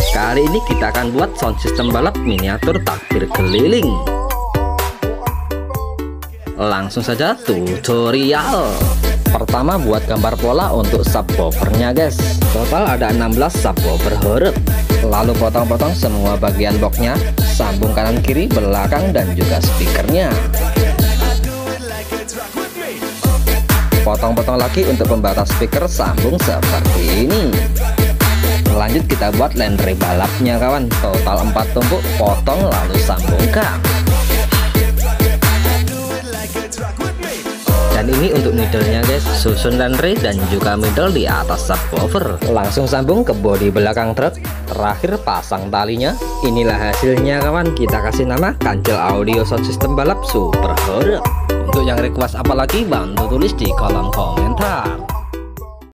Kali ini kita akan buat sound system balap miniatur takbir keliling. Langsung saja tutorial. Pertama, buat gambar pola untuk subwoofernya guys. Total ada 16 subwoofer huruf. Lalu potong-potong semua bagian boxnya, sambung kanan kiri, belakang, dan juga speakernya. Potong-potong lagi untuk pembatas speaker, sambung seperti ini. Lanjut kita buat landry balapnya kawan. Total 4 tumpuk, potong lalu sambungkan. Dan ini untuk middle-nya guys, susun landry dan juga middle di atas subwoofer. Langsung sambung ke bodi belakang truk. Terakhir pasang talinya. Inilah hasilnya kawan. Kita kasih nama Kancil Audio Sound System Balap Super Horror. Untuk yang request apalagi bantu tulis di kolom komentar.